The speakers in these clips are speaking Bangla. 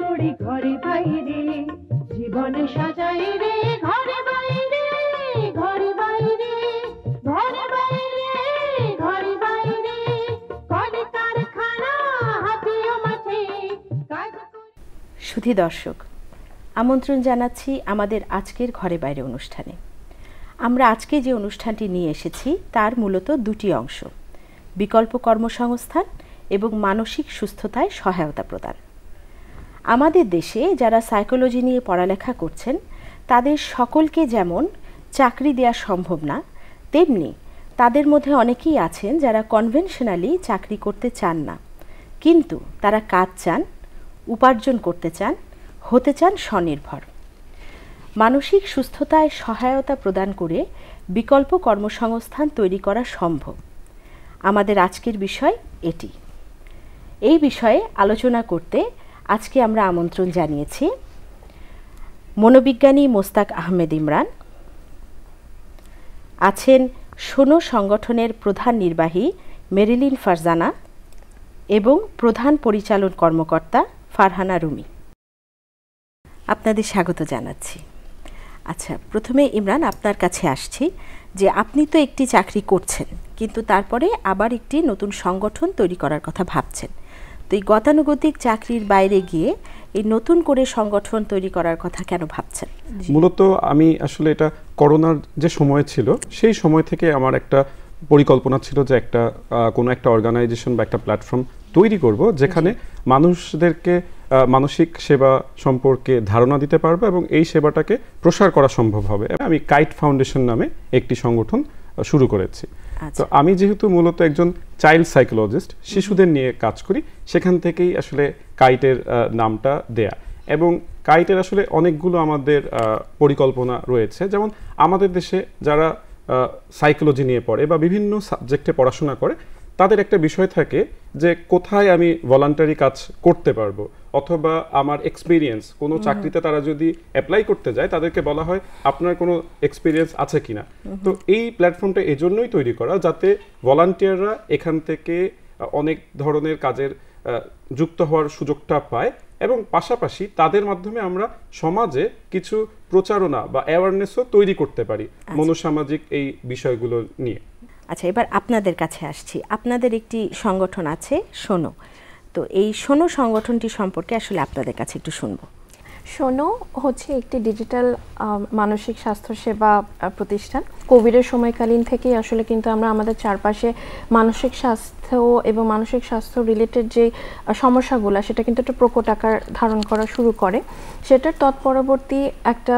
করি ঘরে বাইরে, জীবনে সাজাই রে ঘরে বাইরে, ঘরে বাইরে, ঘরে বাইরে, ঘরে বাইরে, কলে কারখানা হাতিও মাঠে কাজ। সুধী দর্শক, আমন্ত্রণ জানাচ্ছি আমাদের আজকের ঘরে বাইরে অনুষ্ঠানে। আমরা আজকে যে অনুষ্ঠানটি নিয়ে এসেছি তার মূলত দুটি অংশ: বিকল্প কর্মসংস্থান এবং মানসিক সুস্থতায় সহায়তা প্রদান। আমাদের দেশে যারা সাইকোলজি নিয়ে পড়ালেখা করছেন তাদের সকলকে যেমন চাকরি দেওয়া সম্ভব না, তেমনি তাদের মধ্যে অনেকেই আছেন যারা কনভেনশনালি চাকরি করতে চান না, কিন্তু তারা কাজ চান, উপার্জন করতে চান, হতে চান স্বনির্ভর। মানসিক সুস্থতায় সহায়তা প্রদান করে বিকল্প কর্মসংস্থান তৈরি করা সম্ভব। আমাদের আজকের বিষয় এটি। এই বিষয়ে আলোচনা করতে আজকে আমরা আমন্ত্রণ জানিয়েছি মনোবিজ্ঞানী মোস্তাক আহমেদ ইমরান, আছেন শোনো সংগঠনের প্রধান নির্বাহী মেরিলিন ফারজানা এবং প্রধান পরিচালন কর্মকর্তা ফারহানা রুমি। আপনাদের স্বাগত জানাচ্ছি। আচ্ছা, প্রথমে ইমরান আপনার কাছে আসছি যে আপনি তো একটি চাকরি করছেন, কিন্তু তারপরে আবার একটি নতুন সংগঠন তৈরি করার কথা ভাবছেন। তো এই গতানুগতিক চাকরির বাইরে গিয়ে এই নতুন করে সংগঠন তৈরি করার কথা কেন ভাবছেন? মূলত আমি আসলে এটা করোনার যে সময় ছিল সেই সময় থেকে আমার একটা পরিকল্পনা ছিল যে কোনো একটা অর্গানাইজেশন বা একটা প্ল্যাটফর্ম তৈরি করব যেখানে মানুষদেরকে মানসিক সেবা সম্পর্কে ধারণা দিতে পারবো এবং এই সেবাটাকে প্রসার করা সম্ভব হবে। আমি কাইট ফাউন্ডেশন নামে একটি সংগঠন শুরু করেছি। তো আমি যেহেতু মূলত একজন চাইল্ড সাইকোলজিস্ট, শিশুদের নিয়ে কাজ করি, সেখান থেকেই আসলে কাইটের নামটা দেয়া। এবং কাইটের আসলে অনেকগুলো আমাদের পরিকল্পনা রয়েছে। যেমন আমাদের দেশে যারা সাইকোলজি নিয়ে পড়ে বা বিভিন্ন সাবজেক্টে পড়াশোনা করে, তাদের একটা বিষয় থাকে যে কোথায় আমি ভলান্টারি কাজ করতে পারবো, অথবা আমার এক্সপিরিয়েন্স কোনো চাকরিতে তারা যদি অ্যাপ্লাই করতে যায় তাদেরকে বলা হয় আপনার কোনো এক্সপিরিয়েন্স আছে কিনা। তো এই প্ল্যাটফর্মটা এজন্যই তৈরি করা যাতে ভলান্টিয়াররা এখান থেকে অনেক ধরনের কাজের যুক্ত হওয়ার সুযোগটা পায় এবং পাশাপাশি তাদের মাধ্যমে আমরা সমাজে কিছু প্রচারণা বা অ্যাওয়ারনেসও তৈরি করতে পারি মনোসামাজিক এই বিষয়গুলো নিয়ে। আচ্ছা, এবার আপনাদের কাছে আসছি। আপনাদের একটি সংগঠন আছে শোনো, তো এই শোনো সংগঠনটি সম্পর্কে আসলে আপনাদের কাছে একটু শুনবো। শোনো হচ্ছে একটি ডিজিটাল মানসিক স্বাস্থ্য সেবা প্রতিষ্ঠান। কোভিডের সময়কালীন থেকেই আসলে কিন্তু আমরা আমাদের চারপাশে মানসিক স্বাস্থ্য এবং মানসিক স্বাস্থ্য রিলেটেড যে সমস্যাগুলো সেটা কিন্তু একটা প্রকট আকার ধারণ করা শুরু করে। সেটার তৎপরবর্তী একটা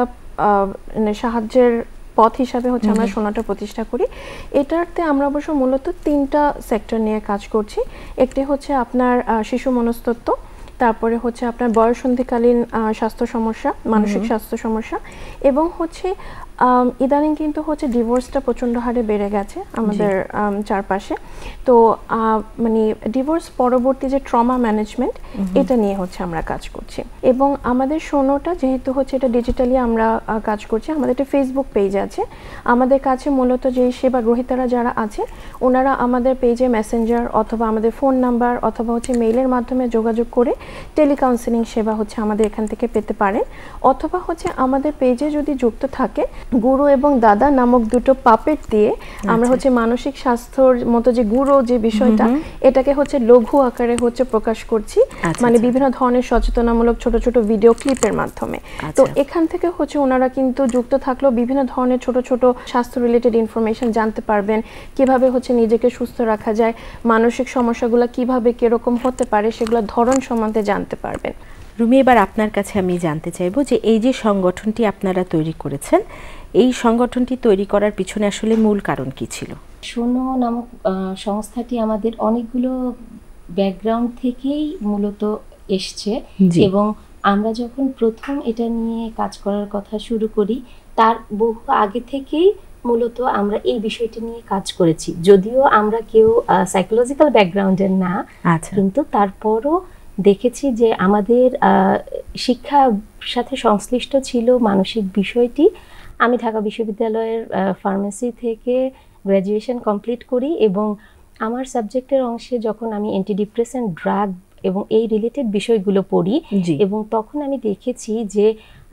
সাহায্যের পথ হিসাবে হচ্ছে আমরা শোনাটা প্রতিষ্ঠা করি। এটাতে আমরা অবশ্য মূলত 3টা সেক্টর নিয়ে কাজ করছি। একটি হচ্ছে আপনার শিশু মনস্তত্ত্ব, তারপরে হচ্ছে আপনার বয়ঃসন্ধিকালীন স্বাস্থ্য সমস্যা, মানসিক স্বাস্থ্য সমস্যা, এবং হচ্ছে ইদানিং কিন্তু হচ্ছে ডিভোর্সটা প্রচণ্ড হারে বেড়ে গেছে আমাদের চারপাশে। তো মানে ডিভোর্স পরবর্তী যে ট্রমা ম্যানেজমেন্ট, এটা নিয়ে হচ্ছে আমরা কাজ করছি। এবং আমাদের শোনোটা যেহেতু হচ্ছে এটা ডিজিটালি আমরা কাজ করছি, আমাদের একটা ফেসবুক পেজ আছে। আমাদের কাছে মূলত যে সেবা গ্রহীতারা যারা আছে ওনারা আমাদের পেজে মেসেঞ্জার অথবা আমাদের ফোন নাম্বার অথবা হচ্ছে মেইলের মাধ্যমে যোগাযোগ করে টেলিকাউন্সেলিং সেবা হচ্ছে আমাদের এখান থেকে পেতে পারেন। অথবা হচ্ছে আমাদের পেজে যদি যুক্ত থাকে গুরু এবং দাদা নামক দুটো পাপেট দিয়ে আমরা হচ্ছে মানসিক স্বাস্থ্যর মতো যে গুরু যে বিষয়টা, এটাকে হচ্ছে লঘু আকারে হচ্ছে প্রকাশ করছি, মানে বিভিন্ন ধরনের সচেতনামূলক ছোট ছোট ভিডিও ক্লিপের মাধ্যমে। তো এখান থেকে হচ্ছে ওনারা কিন্তু যুক্ত থাকলেও বিভিন্ন ধরনের ছোট ছোট স্বাস্থ্য রিলেটেড ইনফরমেশন জানতে পারবেন, কিভাবে হচ্ছে নিজেকে সুস্থ রাখা যায়, মানসিক সমস্যাগুলো কিভাবে কিরকম হতে পারে সেগুলো ধরন সম্বন্ধে জানতে পারবেন। রুমি, এবার আপনার কাছে আমি জানতে চাইবো যে এই যে সংগঠনটি আপনারা তৈরি করেছেন, এই সংগঠনটি তৈরি করার পিছনে আসলে মূল কারণ কি ছিল? শোনো নামক সংস্থাটি আমাদের অনেকগুলো ব্যাকগ্রাউন্ড থেকেই মূলত এসছে এবং আমরা যখন প্রথম এটা নিয়ে কাজ করার কথা শুরু করি তার বহু আগে থেকেই মূলত আমরা এই বিষয়টি নিয়ে কাজ করেছি। যদিও আমরা কেউ সাইকোলজিক্যাল ব্যাকগ্রাউন্ডের না, কিন্তু তারপরও দেখেছি যে আমাদের শিক্ষার সাথে সংশ্লিষ্ট ছিল মানসিক বিষয়টি। আমি ঢাকা বিশ্ববিদ্যালয়ের ফার্মেসি থেকে গ্র্যাজুয়েশন কমপ্লিট করি এবং আমার সাবজেক্টের অংশে যখন আমি অ্যান্টিডিপ্রেসেন্ট ড্রাগ এবং এই রিলেটেড বিষয়গুলো পড়ি, এবং তখন আমি দেখেছি যে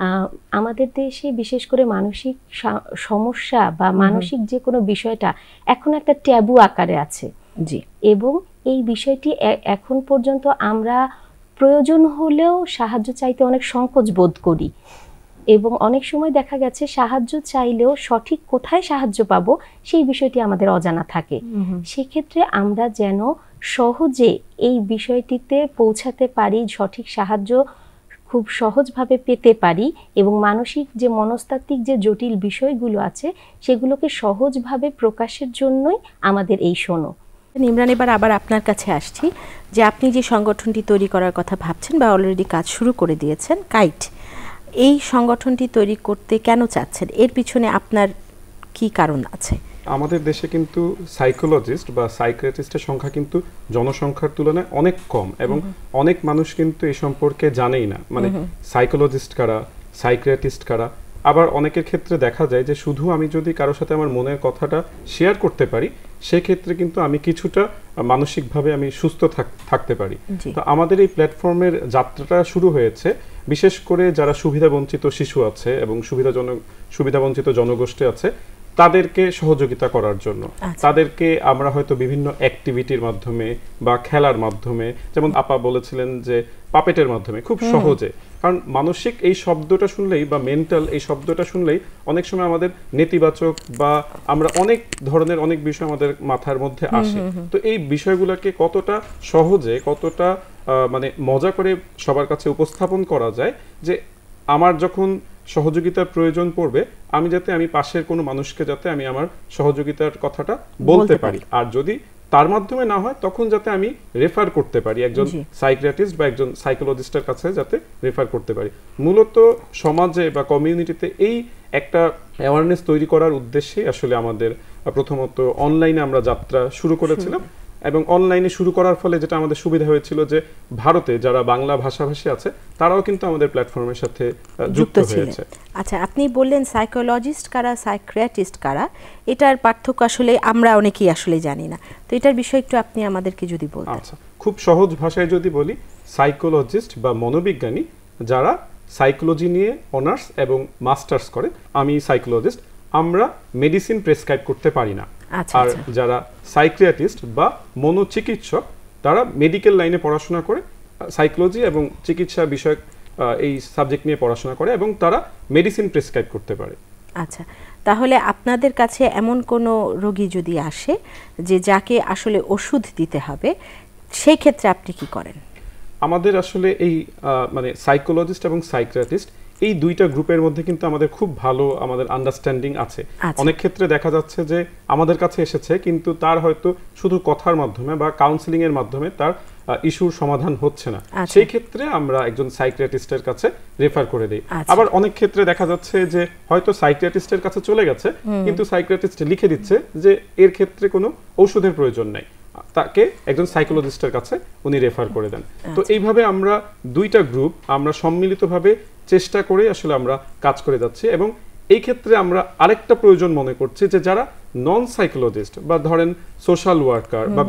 আমাদের দেশে বিশেষ করে মানসিক সমস্যা বা মানসিক যে কোনো বিষয়টা এখন একটা ট্যাবু আকারে আছে। এবং এই বিষয়টি এখন পর্যন্ত আমরা প্রয়োজন হলেও সাহায্য চাইতে অনেক সংকোচ বোধ করি, এবং অনেক সময় দেখা গেছে সাহায্য চাইলেও সঠিক কোথায় সাহায্য পাবো সেই বিষয়টি আমাদের অজানা থাকে। সেক্ষেত্রে আমরা যেন সহজে এই বিষয়টিতে পৌঁছাতে পারি, সঠিক সাহায্য খুব সহজভাবে পেতে পারি, এবং মানসিক যে মনস্তাত্ত্বিক যে জটিল বিষয়গুলো আছে সেগুলোকে সহজভাবে প্রকাশের জন্যই আমাদের এই শোনো। ইমরান, এবার আবার আপনার কাছে আসছি যে আপনি যে সংগঠনটি তৈরি করার কথা ভাবছেন বা অলরেডি কাজ শুরু করে দিয়েছেন, কাইট, এই সংগঠনটি তৈরি করতে কেন চাচ্ছেন? এর পিছনে আপনার কি কারণ আছে? আমাদের দেশে কিন্তু সাইকোলজিস্ট বা সাইকিয়াট্রিস্টের সংখ্যা কিন্তু জনসংখ্যার তুলনায় অনেক কম, এবং অনেক মানুষ কিন্তু এই সম্পর্কে জানেই না, মানে সাইকোলজিস্ট কারা, সাইকিয়াট্রিস্ট কারা। আবার অনেকের ক্ষেত্রে দেখা যায় যে শুধু আমি যদি কারোর সাথে আমার মনের কথাটা শেয়ার করতে পারি সেক্ষেত্রে কিন্তু আমি কিছুটা মানসিকভাবে আমি সুস্থ থাকতে পারি। তো আমাদের এই প্ল্যাটফর্মের যাত্রাটা শুরু হয়েছে বিশেষ করে যারা সুবিধাবঞ্চিত শিশু আছে এবং সুবিধাবঞ্চিত জনগোষ্ঠী আছে তাদেরকে সহযোগিতা করার জন্য। তাদেরকে আমরা হয়তো বিভিন্ন অ্যাক্টিভিটির মাধ্যমে বা খেলার মাধ্যমে, যেমন আপা বলেছিলেন যে পাপেটের মাধ্যমে, খুব সহজে, কারণ মানসিক এই শব্দটা শুনলেই বা মেন্টাল এই শব্দটা শুনলেই অনেক সময় আমাদের নেতিবাচক বা আমরা অনেক ধরনের অনেক বিষয় আমাদের মাথার মধ্যে আসে। তো এই বিষয়গুলোকে কতটা সহজে, কতটা মানে মজা করে সবার কাছে উপস্থাপন করা যায় যে আমার যখন সহযোগিতার প্রয়োজন পড়বে আমি যাতে আমি পাশের কোনো মানুষকে যাতে আমি আমার সহযোগিতার কথাটা বলতে পারি, আর যদি তার মাধ্যমে না হয় তখন যাতে আমি রেফার করতে পারি একজন সাইকিয়াট্রিস্ট বা একজন সাইকোলজিস্টের কাছে যাতে রেফার করতে পারি। মূলত সমাজে বা কমিউনিটিতে এই একটা অ্যাওয়ারনেস তৈরি করার উদ্দেশ্যে আসলে আমাদের প্রথমত অনলাইনে আমরা যাত্রা শুরু করেছিলাম, এবং অনলাইনে শুরু করার ফলে যেটা আমাদের সুবিধা হয়েছিল যে ভারতে যারা বাংলা ভাষাভাষী আছে তারাও কিন্তু আমাদের প্ল্যাটফর্মের সাথে যুক্ত হয়েছে। আচ্ছা, আপনি বললেন সাইকোলজিস্ট কারা, সাইকিয়াট্রিস্ট কারা, এটার পার্থক্য আসলে আমরা অনেকেই আসলে জানি না, তো এটার বিষয়ে একটু আপনি আমাদেরকে যদি বলতেন। আচ্ছা, খুব সহজ ভাষায় যদি বলি, সাইকোলজিস্ট বা মনোবিজ্ঞানী যারা সাইকোলজি নিয়ে অনার্স এবং মাস্টার্স করে, আমি সাইকোলজিস্ট, আমরা মেডিসিন প্রেসক্রাইব করতে পারি না। আর যারা সাইকিয়াট্রিস্ট বা মনোচিকিৎসক তারা মেডিকেল লাইনে পড়াশোনা করে সাইকোলজি এবং চিকিৎসা বিষয়ক এই সাবজেক্ট নিয়ে পড়াশোনা করে এবং তারা মেডিসিন প্রেসক্রাইব করতে পারে। আচ্ছা, তাহলে আপনাদের কাছে এমন কোনো রোগী যদি আসে যে যাকে আসলে ওষুধ দিতে হবে, সেই ক্ষেত্রে আপনি কি করেন? আমাদের আসলে এই মানে সাইকোলজিস্ট এবং সাইকিয়াট্রিস্ট এই দুইটা গ্রুপের মধ্যে কিন্তু আমাদের খুব ভালো আমাদের আন্ডারস্ট্যান্ডিং আছে। অনেক ক্ষেত্রে দেখা যাচ্ছে যে আমাদের কাছে এসেছে কিন্তু তার হয়তো শুধু কথার মাধ্যমে বা কাউন্সেলিং এর মাধ্যমে তার ইস্যুর সমাধান হচ্ছে না, সেই ক্ষেত্রে আমরা একজন সাইকিয়াট্রিস্টের কাছে রেফার করে দেই। আবার অনেক ক্ষেত্রে দেখা যাচ্ছে যে হয়তো সাইকিয়াট্রিস্টের কাছে চলে গেছে কিন্তু সাইকিয়াট্রিস্ট লিখে দিচ্ছে যে এর ক্ষেত্রে কোনো ঔষধের প্রয়োজন নাই, তাকে একজন সাইকোলজিস্টের কাছে উনি রেফার করে দেন। তো এইভাবে আমরা দুইটা গ্রুপ আমরা সম্মিলিতভাবে চেষ্টা করে আসলে আমরা কাজ করে যাচ্ছি, এবং এই ক্ষেত্রে আমরা আরেকটা প্রয়োজন মনে করছি যে যারা নন সাইকোলজিস্ট বা ধরেন সোশ্যাল ওয়ার্কার বা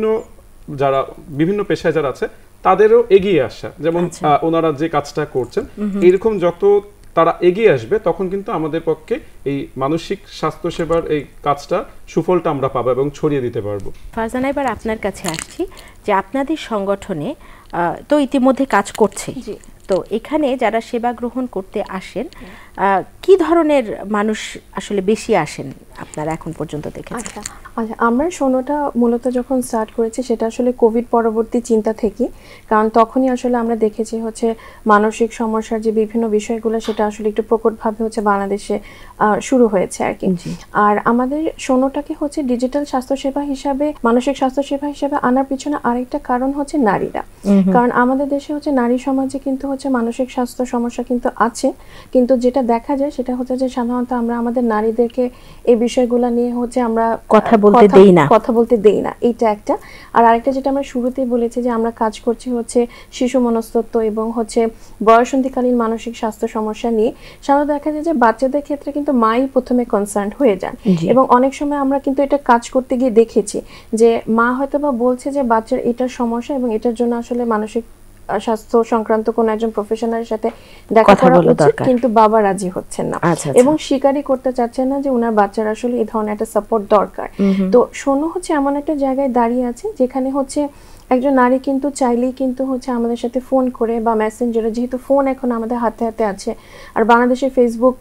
বিভিন্ন পেশায় যারা আছে তাদেরও এগিয়ে আসা, যেমন ওনারা যে কাজটা করছেন এরকম যত তারা এগিয়ে আসবে তখন কিন্তু আমাদের পক্ষে এই মানসিক স্বাস্থ্য সেবার এই কাজটা সুফলটা আমরা পাবো এবং ছড়িয়ে দিতে পারবো। ফারজানা, এবার আপনার কাছে আসছি যে আপনাদের সংগঠনে তো ইতিমধ্যে কাজ করছে, তো এখানে যারা সেবা গ্রহণ করতে আসেন কি ধরনের মানুষ আসলে বেশি আসেন আপনারা এখন পর্যন্ত দেখেছেন? আচ্ছা, আমরা শোনোটা মূলত যখন স্টার্ট করেছি সেটা আসলে কোভিড পরবর্তী চিন্তা থেকে, কারণ তখনই আসলে আমরা দেখেছি হচ্ছে মানসিক সমস্যার যে বিভিন্ন বিষয়গুলো সেটা আসলে একটু প্রকটভাবে হচ্ছে বাংলাদেশে শুরু হয়েছে আর কি। আর আমাদের শোনোটাকে হচ্ছে ডিজিটাল স্বাস্থ্যসেবা হিসাবে, মানসিক স্বাস্থ্যসেবা হিসাবে আনার পিছনে আরেকটা কারণ হচ্ছে নারীরা, কারণ আমাদের দেশে হচ্ছে নারী সমাজে কিন্তু হচ্ছে মানসিক স্বাস্থ্য সমস্যা কিন্তু আছে, কিন্তু যেটা দেখা যায় সেটা হচ্ছে যে সাধারণত আমরা আমাদের নারীদেরকে এই বিষয়গুলো নিয়ে হচ্ছে আমরা কথা বলতে দেই না, কথা বলতে দেই না, এটা একটা। আর আরেকটা যেটা আমরা শুরুতেই বলেছি যে আমরা কাজ করছি হচ্ছে শিশু মনস্তত্ত্ব এবং হচ্ছে বয়সন্ধিকালীন মানসিক স্বাস্থ্য সমস্যা নিয়ে। সাধারণত দেখা যায় যে বাচ্চাদের ক্ষেত্রে কিন্তু মাই প্রথমে কনসার্ন হয়ে যান, এবং অনেক সময় আমরা কিন্তু এটা কাজ করতে গিয়ে দেখেছি যে মা হয়তো বা বলছে যে বাচ্চার এটার সমস্যা এবং এটার জন্য আসলে মানসিক স্বাস্থ্য সংক্রান্ত কোন একজন প্রফেশনালের সাথে দেখা করা উচিত, কিন্তু বাবা রাজি হচ্ছেন না এবং স্বীকারই করতে চাচ্ছেন না যে ওনার বাচ্চার আসলে এই ধরনের একটা সাপোর্ট দরকার। তো শোনো হচ্ছে এমন একটা জায়গায় দাঁড়িয়ে আছে যেখানে হচ্ছে একজন নারী কিন্তু চাইলেই কিন্তু হচ্ছে আমাদের সাথে ফোন করে বা মেসেঞ্জারে, যেহেতু ফোন এখন আমাদের হাতে হাতে আছে আর বাংলাদেশে ফেসবুক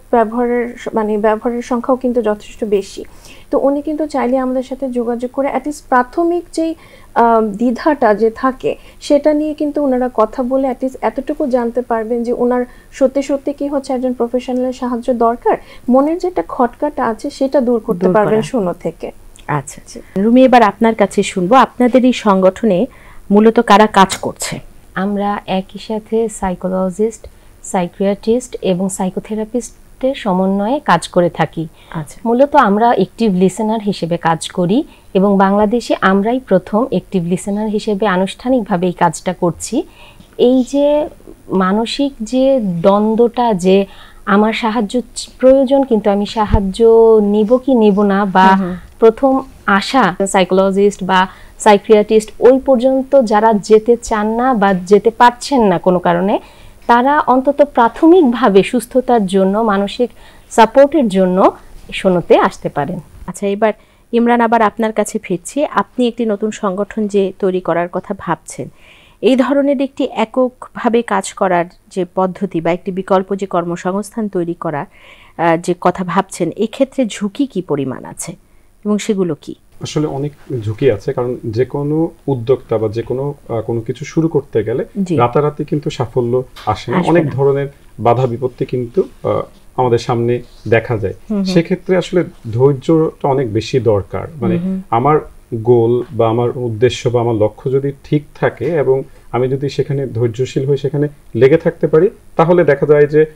ব্যবহারের সংখ্যাও কিন্তু যথেষ্ট বেশি, তো উনি কিন্তু চাইলে আমাদের সাথে যোগাযোগ করে অ্যাটলিস্ট প্রাথমিক যেই দ্বিধাটা যে থাকে সেটা নিয়ে কিন্তু ওনারা কথা বলে অ্যাটলিস্ট এতটুকু জানতে পারবেন যে ওনার সত্যি সত্যি কি হচ্ছে একজন প্রফেশনালের সাহায্য দরকার, মনের যে একটা খটকাটা আছে সেটা দূর করতে পারবেন শোনো থেকে। আচ্ছা আচ্ছা রুমি, এবার আপনার কাছে শুনবো, আপনাদের এই সংগঠনে মূলত কারা কাজ করছে? আমরা একই সাথে সাইকোলজিস্ট, সাইকিয়াট্রিস্ট এবং সাইকোথেরাপিস্টের সমন্বয়ে কাজ করে থাকি। আচ্ছা, মূলত আমরা অ্যাক্টিভ লিসেনার হিসেবে কাজ করি এবং বাংলাদেশে আমরাই প্রথম অ্যাক্টিভ লিসেনার হিসেবে আনুষ্ঠানিকভাবে এই কাজটা করছি। এই যে মানসিক যে দ্বন্দ্বটা, যে আমার সাহায্য প্রয়োজন কিন্তু আমি সাহায্য নিব কি নিব না, বা প্রথম আশা সাইকোলজিস্ট বা সাইকিয়াট্রিস্ট ওই পর্যন্ত যারা যেতে চান না বা যেতে পারছেন না কোনো কারণে, তারা অন্তত প্রাথমিকভাবে সুস্থতার জন্য, মানসিক সাপোর্টের জন্য শোনোতে আসতে পারেন। আচ্ছা, এবার ইমরান আবার আপনার কাছে ফিরছি। আপনি একটি নতুন সংগঠন যে তৈরি করার কথা ভাবছেন, এই ধরনের একটি এককভাবে কাজ করার যে পদ্ধতি বা একটি বিকল্প যে কর্মসংস্থান তৈরি করার যে কথা ভাবছেন, এই ক্ষেত্রে ঝুঁকি কি পরিমাণ আছে এবং সেগুলো কি? আসলে অনেক ঝুঁকি আছে, কারণ যে কোনো উদ্যোক্তা বা যে কোনো কিছু শুরু করতে গেলে রাতারাতি কিন্তু সাফল্য আসে না, অনেক ধরনের বাধা বিপত্তি কিন্তু আমাদের সামনে দেখা যায়। সেক্ষেত্রে আসলে ধৈর্যটা অনেক বেশি দরকার। মানে আমার গোল বা আমার উদ্দেশ্য বা আমার লক্ষ্য যদি ঠিক থাকে এবং আমি যদি সেখানে ধৈর্যশীল হয়ে সেখানে লেগে থাকতে পারি, তাহলে দেখা যায় যে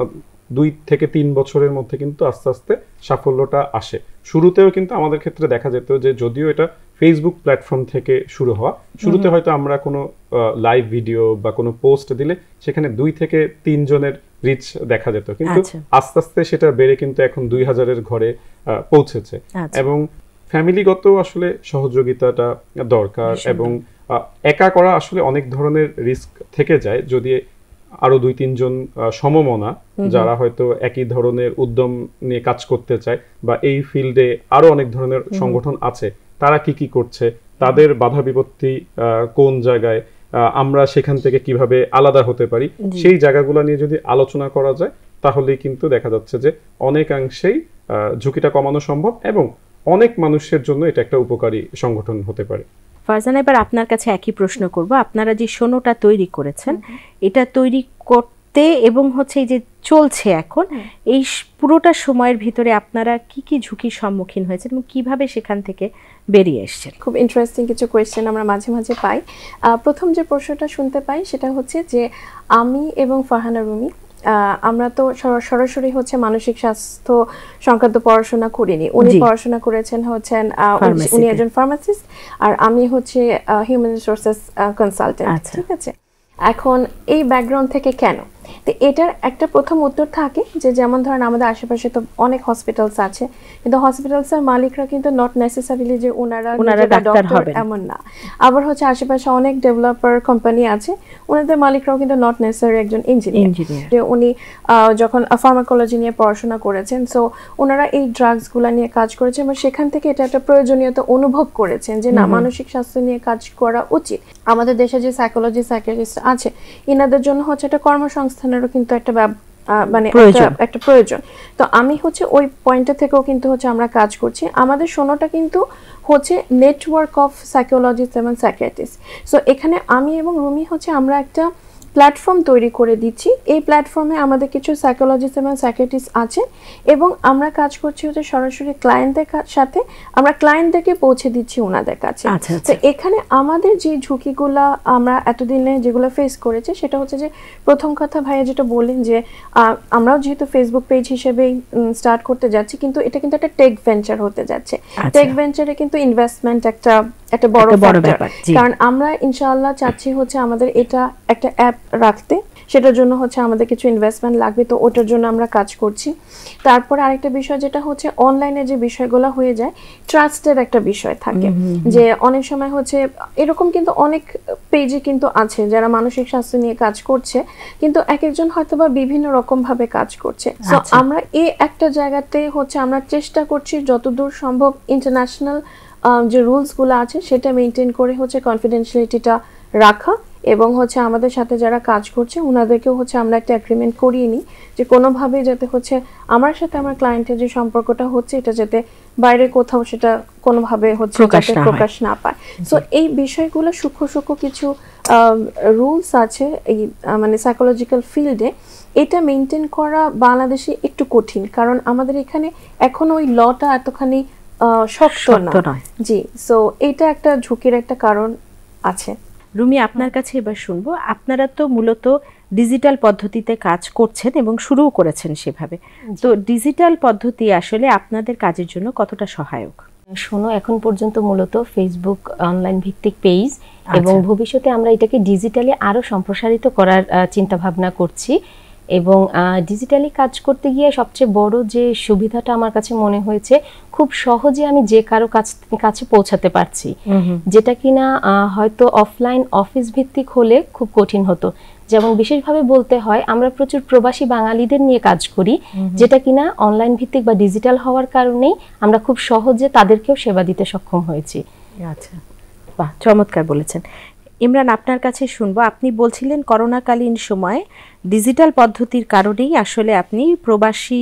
2 থেকে 3 বছরের মধ্যে কিন্তু আস্তে আস্তে সাফল্যটা আসে। শুরুতেও কিন্তু আমাদের ক্ষেত্রে দেখা যেত যে যদিও এটা ফেসবুক প্ল্যাটফর্ম থেকে শুরু হওয়া, শুরুতে হয়তো আমরা কোনো লাইভ ভিডিও বা কোনো পোস্ট দিলে সেখানে 2 থেকে 3 জনের রিচ দেখা যেত, কিন্তু আস্তে আস্তে সেটা বেড়ে কিন্তু এখন 2000-এর ঘরে পৌঁছেছে। এবং ফ্যামিলিগত আসলে সহযোগিতাটা দরকার, এবং একা করা আসলে অনেক ধরনের রিস্ক থেকে যায়। যদি আরো 2-3 জন সমমনা যারা হয়তো একই ধরনের উদ্যম নিয়ে কাজ করতে চায় বা এই ফিল্ডে আরো অনেক ধরনের সংগঠন আছে, তারা কি কি করছে, তাদের বাধা বিপত্তি কোন জায়গায়, আমরা সেখান থেকে কিভাবে আলাদা হতে পারি, সেই জায়গাগুলো নিয়ে যদি আলোচনা করা যায়, তাহলেই কিন্তু দেখা যাচ্ছে যে অনেকাংশেই ঝুঁকিটা কমানো সম্ভব এবং অনেক মানুষের জন্য এটা একটা উপকারী সংগঠন হতে পারে। ফারজানা, এবার আপনার কাছে একই প্রশ্ন করব। আপনারা যে শোনোটা তৈরি করেছেন, এটা তৈরি করতে এবং হচ্ছে এই যে চলছে এখন, এই পুরোটা সময়ের ভিতরে আপনারা কি কি ঝুঁকির সম্মুখীন হয়েছেন এবং কিভাবে সেখান থেকে বেরিয়ে এসেছেন? খুব ইন্টারেস্টিং কিছু কোয়েশ্চেন আমরা মাঝে মাঝে পাই। প্রথম যে প্রশ্নটা শুনতে পাই সেটা হচ্ছে যে আমি এবং ফারহানা রুমি আমরা তো সরাসরি হচ্ছে মানসিক স্বাস্থ্য সংক্রান্ত পড়াশোনা করিনি। উনি পড়াশোনা করেছেন হচ্ছেন, উনি একজন ফার্মাসিস্ট আর আমি হচ্ছে হিউম্যান রিসোর্সেস কনসালটেন্ট। ঠিক আছে, এখন এই ব্যাকগ্রাউন্ড থেকে কেন, তো এটার একটা প্রথম উত্তর থাকে যে যেমন ধরেন আমাদের আশেপাশে তো অনেক হসপিটালস আছে, কিন্তু হসপিটালসের মালিকরা কিন্তু নট নেসেসারিলি যে ওনারা ডক্টর হবেন এমন না। আবার হচ্ছে আশেপাশে অনেক ডেভেলপার কোম্পানি আছে, ওনাদের মালিকরাও কিন্তু নট নেসেসারি একজন ইঞ্জিনিয়ার। যে উনি যখন ফার্মাকোলজি নিয়ে পড়াশোনা করেছেন, সো ওনারা এই ড্রাগসগুলো নিয়ে কাজ করেছেন এবং সেখান থেকে এটা একটা প্রয়োজনীয়তা অনুভব করেছেন যে না, মানসিক স্বাস্থ্য নিয়ে কাজ করা উচিত। আমাদের দেশে যে সাইকোলজি সাইকিয়াট্রিস্ট আছে, এনাদের জন্য হচ্ছে একটা কর্মসংস্থানেরও কিন্তু একটা মানে একটা প্রয়োজন। তো আমি হচ্ছে ওই পয়েন্টটা থেকেও কিন্তু হচ্ছে আমরা কাজ করছি। আমাদের শোনোটা কিন্তু হচ্ছে নেটওয়ার্ক অফ সাইকোলজিস্ট এবং সাইকিয়াট্রিস্ট। সো এখানে আমি এবং রুমি হচ্ছে আমরা একটা প্ল্যাটফর্ম তৈরি করে দিচ্ছি। এই প্ল্যাটফর্মে আমাদের কিছু সাইকোলজিস্ট এবং সাইকিয়াট্রিস্ট আছে এবং আমরা কাজ করছি হচ্ছে সরাসরি ক্লায়েন্টদের সাথে, আমরা ক্লায়েন্টদেরকে পৌঁছে দিচ্ছি ওনাদের কাছে। তো এখানে আমাদের যে ঝুঁকিগুলো আমরা এতদিনে যেগুলো ফেস করেছি সেটা হচ্ছে যে প্রথম কথা ভাইয়া যেটা বললেন যে আমরাও যেহেতু ফেসবুক পেজ হিসেবেই স্টার্ট করতে যাচ্ছি, কিন্তু এটা কিন্তু একটা টেক ভেঞ্চার হতে যাচ্ছে। টেক ভেঞ্চারে কিন্তু ইনভেস্টমেন্ট একটা বড় ব্যাপার, কারণ আমরা ইনশাআল্লাহ চাচ্ছি হচ্ছে আমাদের এটা একটা অ্যাপ রাখতে, সেটার জন্য হচ্ছে আমাদের কিছু ইনভেস্টমেন্ট লাগবে, তো ওটার জন্য আমরা কাজ করছি। তারপরে আরেকটা বিষয় যেটা হচ্ছে অনলাইনে যে বিষয়গুলো হয়ে যায়, ট্রাস্টের একটা বিষয় থাকে, যে অনেক সময় হচ্ছে এরকম কিন্তু অনেক পেজে কিন্তু আছে যারা মানসিক স্বাস্থ্য নিয়ে কাজ করছে, কিন্তু এক একজন হয়তো বা বিভিন্ন রকম ভাবে কাজ করছে। তো আমরা এই একটা জায়গাতে হচ্ছে আমরা চেষ্টা করছি যতদূর সম্ভব ইন্টারন্যাশনাল যে রুলসগুলো আছে সেটা মেনটেন করে হচ্ছে কনফিডেন্সিয়ালিটিটা রাখা, এবং হচ্ছে আমাদের সাথে যারা কাজ করছে ওনাদেরকেও হচ্ছে আমরা একটা এগ্রিমেন্ট করিয়ে নিই যে কোনোভাবে যাতে হচ্ছে আমার সাথে আমার ক্লায়েন্টের যে সম্পর্কটা হচ্ছে এটা যাতে বাইরে কোথাও সেটা কোনোভাবে হচ্ছে প্রকাশ না পায়। সো এই বিষয়গুলো সূক্ষ্ম কিছু রুলস আছে এই মানে সাইকোলজিক্যাল ফিল্ডে, এটা মেনটেন করা বাংলাদেশে একটু কঠিন, কারণ আমাদের এখানে এখন ওই লটা এতখানি শক্ত নয়। জি, সো এটা একটা ঝুঁকির একটা কারণ আছে। রুমি, আপনার কাছে এবার শুনবো, আপনারা তো মূলত ডিজিটাল পদ্ধতিতে কাজ করছেন এবং শুরুও করেছেন সেভাবে, তো ডিজিটাল পদ্ধতি আসলে আপনাদের কাজের জন্য কতটা সহায়ক? শোনো, এখন পর্যন্ত মূলত ফেসবুক অনলাইন ভিত্তিক পেজ, এবং ভবিষ্যতে আমরা এটাকে ডিজিটালি আরো সম্প্রসারিত করার চিন্তা ভাবনা করছি। এবং ডিজিটালি কাজ করতে গিয়ে সবচেয়ে বড় যে সুবিধাটা আমার কাছে মনে হয়েছে, খুব সহজে আমি যে কারো কাছে পৌঁছাতে পারছি, যেটা কিনা হয়তো অফলাইন অফিস ভিত্তিক হলে খুব কঠিন হতো। যেমন বিশেষভাবে বলতে হয়, আমরা প্রচুর প্রবাসী বাঙালিদের নিয়ে কাজ করি, যেটা কিনা অনলাইন ভিত্তিক বা ডিজিটাল হওয়ার কারণেই আমরা খুব সহজে তাদেরকেও সেবা দিতে সক্ষম হয়েছি। আচ্ছা, বাহ, চমৎকার বলেছেন। ইমরান, আপনার কাছে শুনবো, আপনি বলছিলেন করোনাকালীন সময়ে ডিজিটাল পদ্ধতির কারণেই আসলে আপনি প্রবাসী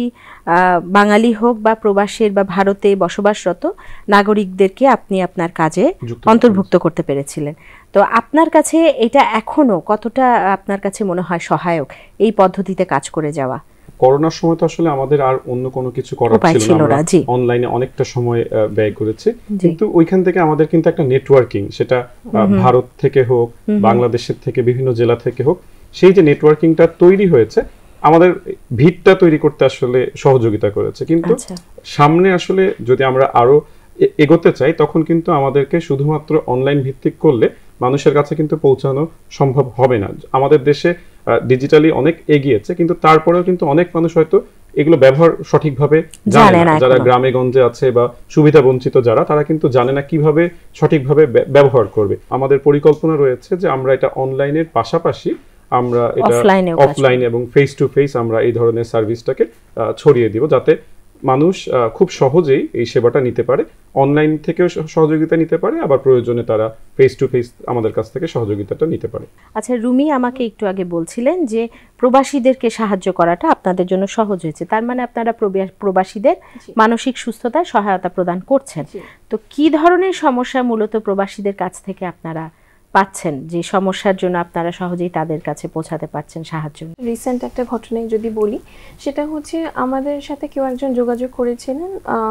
বাঙালি হোক বা প্রবাসীর বা ভারতে বসবাসরত নাগরিকদেরকে আপনি আপনার কাজে অন্তর্ভুক্ত করতে পেরেছিলেন। তো আপনার কাছে এটা এখনো কতটা আপনার কাছে মনে হয় সহায়ক এই পদ্ধতিতে কাজ করে যাওয়া? করোনার সময় তো আসলে আমাদের আর অন্য কোনো কিছু করার ছিল না, অনলাইনে অনেকটা সময় ব্যয় করেছি, কিন্তু ওইখান থেকে আমাদের কিন্তু একটা নেটওয়ার্কিং, সেটা ভারত থেকে হোক, বাংলাদেশের থেকে, বিভিন্ন জেলা থেকে হোক, সেই যে নেটওয়ার্কিংটা তৈরি হয়েছে আমাদের ভিতটা তৈরি করতে আসলে সহযোগিতা করেছে। কিন্তু সামনে আসলে যদি আমরা আরো এগোতে চাই তখন কিন্তু আমাদেরকে শুধুমাত্র অনলাইন ভিত্তিক করলে মানুষের কাছে কিন্তু পৌঁছানো সম্ভব হবে না। আমাদের দেশে ডিজিটালি অনেক এগিয়েছে, কিন্তু তারপরেও কিন্তু অনেক মানুষ হয়তো এগুলো ব্যবহার সঠিকভাবে জানে না। যারা গ্রামে গঞ্জে আছে বা সুবিধা বঞ্চিত যারা, তারা কিন্তু জানে না কিভাবে সঠিকভাবে ব্যবহার করবে। আমাদের পরিকল্পনা রয়েছে যে আমরা এটা অনলাইনের পাশাপাশি আমরা এটা অফলাইন এবং ফেস টু ফেস আমরা এই ধরনের সার্ভিসটাকে ছড়িয়ে দিব, যাতে মানুষ খুব সহজেই এই সেবাটা নিতে পারে, অনলাইন থেকেও সহযোগিতা নিতে পারে, আবার প্রয়োজনে তারা ফেস টু ফেস আমাদের কাছ থেকে সহযোগিতাটা নিতে পারে। আচ্ছা রুমি, আমাকে একটু আগে বলছিলেন যে প্রবাসীদেরকে সাহায্য করাটা আপনাদের জন্য সহজ হয়েছে, তার মানে আপনারা প্রবাসীদের মানসিক সুস্থতায় সহায়তা প্রদান করছেন। তো কি ধরনের সমস্যা মূলত প্রবাসীদের কাছ থেকে আপনারা পাচ্ছেন, যে সমস্যার জন্য আপনারা সহজেই তাদের কাছে পৌঁছাতে পারছেন সাহায্য? রিসেন্ট একটা ঘটনায় যদি বলি, সেটা হচ্ছে আমাদের সাথে কেউ একজন যোগাযোগ করেছিলেন,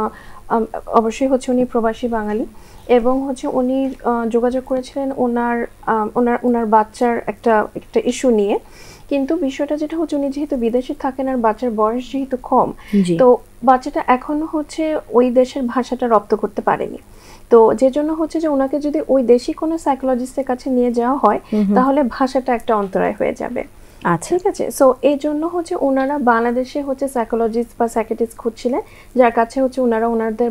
অবশ্যই হচ্ছে উনি প্রবাসী বাঙালি, এবং হচ্ছে উনি যোগাযোগ করেছিলেন ওনার বাচ্চার একটা ইস্যু নিয়ে। কিন্তু বিষয়টা যেটা হচ্ছে, উনি যেহেতু বিদেশে থাকেন আর বাচ্চার বয়স যেহেতু কম, তো বাচ্চাটা এখনো হচ্ছে ওই দেশের ভাষাটা রপ্ত করতে পারেনি। তো যে জন্য হচ্ছে যে ওনাকে যদি ওই দেশি কোনো সাইকোলজিস্টের কাছে নিয়ে যাওয়া হয় তাহলে ভাষাটা একটা অন্তরায় হয়ে যাবে। ঠিক আছে, সো এই জন্য হচ্ছে ওনারা বাংলাদেশে হচ্ছে সাইকোলজিস্ট বা সাইকিয়াট্রিস্ট খুঁজছিলেন, যার কাছে হচ্ছে ওনারা ওনাদের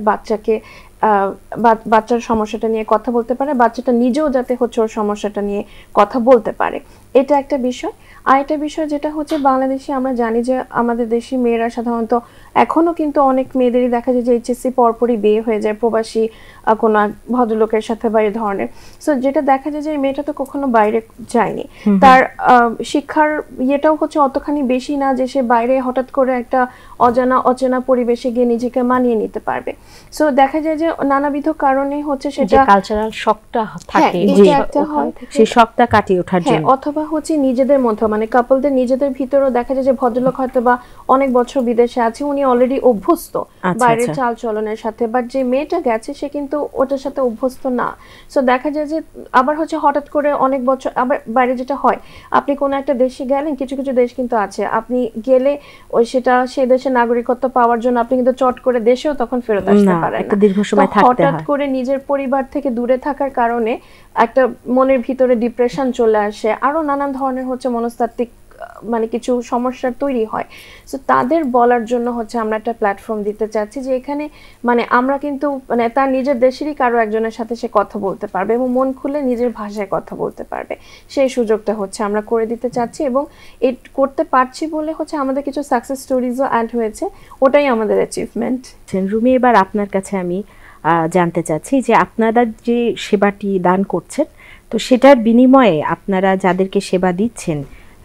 বাচ্চার সমস্যাটা নিয়ে কথা বলতে পারে, বাচ্চাটা নিজেও যাতে হচ্ছে ওর সমস্যাটা নিয়ে কথা বলতে পারে, এটা একটা বিষয়। আর একটা বিষয় যেটা হচ্ছে, বাংলাদেশে আমরা জানি যে আমাদের দেশি মেয়েরা সাধারণত এখনো কিন্তু অনেক মেয়েদেরই দেখা যায় যে এইচএসসি পরপরই বিয়ে হয়ে যায় প্রবাসী কোনো ভদ্রলোকের সাথে বা এই ধরনের। সো যেটা দেখা যায় যে এই মেয়েটা তো কখনো বাইরে যায়নি, তার শিক্ষার ইয়েটাও হচ্ছে অতখানি বেশি না যে সে বাইরে হঠাৎ করে একটা অচেনা পরিবেশে গিয়ে নিজেকে মানিয়ে নিতে পারবে। সো দেখা যায় যে নানাবিধ কারণে হচ্ছে যে সেটা কালচারাল শকটা থাকে, এটা একটা হয়, সেই শখটা কাটিয়ে ওঠার হ্যাঁ, জন্য। অথবা হচ্ছে নিজেদের মধ্যে মানে কাপলদের নিজেদের ভিতরেও দেখা যায় যে ভদ্রলোক হয়তো বা অনেক বছর বিদেশে আছে, উনি অলরেডি অভ্যস্ত বাইরের চাল চলনের সাথে, বাট যে মেয়েটা গেছে সে কিন্তু ওটার সাথে অভ্যস্ত না। সো দেখা যায় যে আবার হচ্ছে হঠাৎ করে অনেক বছর আবার বাইরে যেটা হয়, আপনি কোনো একটা দেশে গেলেন, কিছু কিছু দেশ কিন্তু আছে আপনি গেলে ওই সেটা সেই দেশের নাগরিকত্ব পাওয়ার জন্য আপনি কিন্তু চট করে দেশেও তখন ফেরত আসতে পারেন না, দীর্ঘ সময় থাকতে হয়। হঠাৎ করে নিজের পরিবার থেকে দূরে থাকার কারণে একটা মনের ভিতরে ডিপ্রেশন চলে আসে, আরো নানান ধরনের হচ্ছে মনস্তাত্ত্বিক মানে কিছু সমস্যার তৈরি হয়। সো তাদের বলার জন্য হচ্ছে আমরা একটা প্ল্যাটফর্ম দিতে চাচ্ছি যে এখানে মানে আমরা কিন্তু মানে তার নিজের দেশেরই কারো একজনের সাথে সে কথা বলতে পারবে এবং মন খুলে নিজের ভাষায় কথা বলতে পারবে, সেই সুযোগটা হচ্ছে আমরা করে দিতে চাচ্ছি। এবং এই করতে পারছি বলে হচ্ছে আমাদের কিছু সাকসেস স্টোরিজও অ্যাড হয়েছে, ওটাই আমাদের অ্যাচিভমেন্ট। রুমি, এবার আপনার কাছে আমি জানতে চাচ্ছি যে আপনারা যে সেবাটি দান করছেন, তো সেটার বিনিময়ে আপনারা যাদেরকে সেবা দিচ্ছেন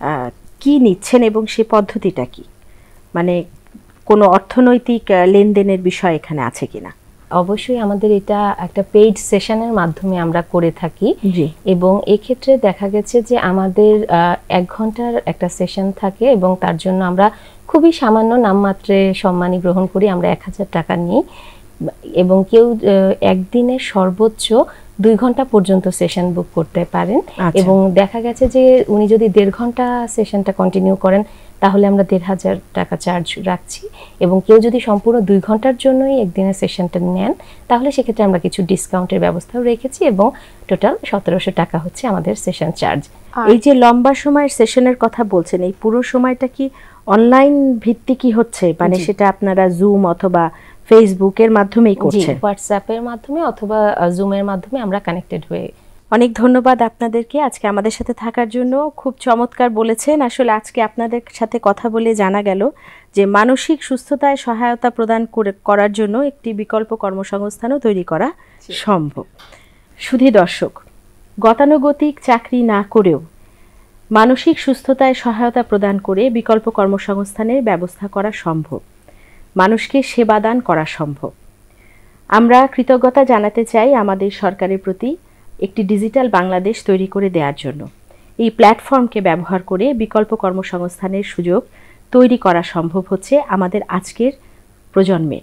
কি নিচ্ছেন এবং সে পদ্ধতিটা কি, মানে কোনো অর্থনৈতিক লেনদেনের বিষয় এখানে আছে কিনা? অবশ্যই আমাদের এটা একটা পেইড সেশনের মাধ্যমে আমরা করে থাকি, এবং এক্ষেত্রে দেখা গেছে যে আমাদের 1 ঘন্টার একটা সেশন থাকে এবং তার জন্য আমরা খুবই সামান্য নামমাত্রে সম্মানী গ্রহণ করি, আমরা 1000 টাকা নিই, এবং কেউ একদিনের সর্বোচ্চ 2 ঘন্টা পর্যন্ত সেশন বুক করতে পারেন। এবং দেখা গেছে যে উনি যদি 1.5 ঘন্টা সেশনটা কন্টিনিউ করেন তাহলে আমরা 1500 টাকা চার্জ রাখছি, এবং কেউ যদি সম্পূর্ণ 2 ঘন্টার জন্যই একদিনের সেশনটা নেন তাহলে সেক্ষেত্রে আমরা কিছু ডিসকাউন্টের ব্যবস্থাও রেখেছি, এবং টোটাল 1700 টাকা হচ্ছে আমাদের সেশন চার্জ। এই যে লম্বা সময়ের সেশনের কথা বলছেন, এই পুরো সময়টা কি অনলাইন ভিত্তিকই হচ্ছে, মানে সেটা আপনারা জুম অথবা ফেসবুকের মাধ্যমেই করছেন? হোয়াটসঅ্যাপের মাধ্যমে অথবা জুমের মাধ্যমে আমরা কানেক্টেড হয়ে। অনেক ধন্যবাদ আপনাদেরকে আজকে আমাদের সাথে থাকার জন্য, খুব চমৎকার বলেছেন। আসলে আজকে আপনাদের সাথে কথা বলে জানা গেল যে মানসিক সুস্থতায় সহায়তা প্রদান করার জন্য একটি বিকল্প কর্মসংস্থানও তৈরি করা সম্ভব। শুধু দর্শক, গতানুগতিক চাকরি না করেও মানসিক সুস্থতায় সহায়তা প্রদান করে বিকল্প কর্মসংস্থানের ব্যবস্থা করা সম্ভব, মানুষকে সেবাদান করা সম্ভব। আমরা কৃতজ্ঞতা জানাতে চাই আমাদের সরকারের প্রতি একটি ডিজিটাল বাংলাদেশ তৈরি করে দেওয়ার জন্য। এই প্ল্যাটফর্মকে ব্যবহার করে বিকল্প কর্মসংস্থানের সুযোগ তৈরি করা সম্ভব হচ্ছে আমাদের আজকের প্রজন্মের।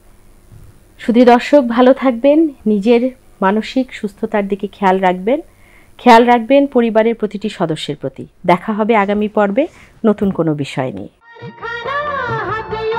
শুধু দর্শক, ভালো থাকবেন, নিজের মানসিক সুস্থতার দিকে খেয়াল রাখবেন পরিবারের প্রতিটি সদস্যের প্রতি। দেখা হবে আগামী পর্বে নতুন কোনো বিষয় নিয়ে।